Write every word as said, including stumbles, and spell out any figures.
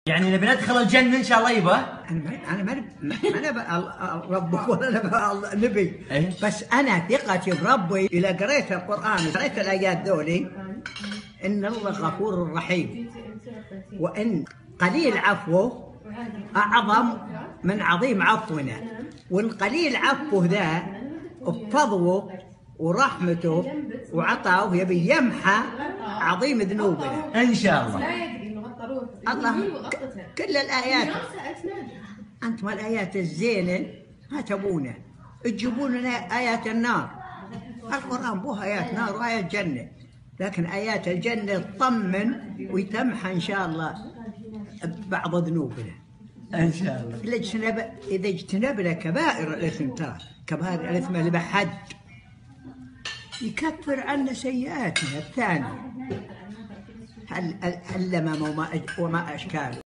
يعني نبي ندخل الجنة إن شاء الله يبا. أنا ما أنا ما ربك ولا أنا نبي، إيه؟ بس أنا ثقتي بربي إذا قريت القرآن قريت الآيات ذولي إن الله غفور رحيم، وإن قليل عفوه أعظم من عظيم عفونا، وإن قليل عفوه ذا بفضله ورحمته وعطاؤه يبي يمحى عظيم ذنوبنا إن شاء الله. الله كل الآيات أنتم الآيات الزينة ما تبونه، تجيبون لنا آيات النار. القرآن بوها آيات نار وآيات جنة، لكن آيات الجنة تطمن ويتمحى إن شاء الله بعض ذنوبنا إن شاء الله. إذا اجتنب إذا اجتنبنا كبائر الإثم، ترى كبائر الإثم اللي بحد يكفر عنا سيئاتنا الثانية. هل هل وما أشكاله.